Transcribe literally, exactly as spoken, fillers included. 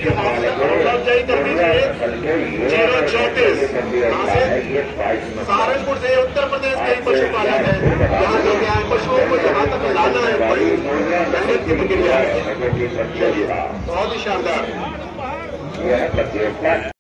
आप जारी कर दीजिए जीरो चौंतीस सहारनपुर से उत्तर प्रदेश के ही पशुपालक है, यहाँ लेके आए पशुओं को यहाँ तक लाना है, बड़ी मेहनत की प्रक्रिया है, बहुत ही शानदार।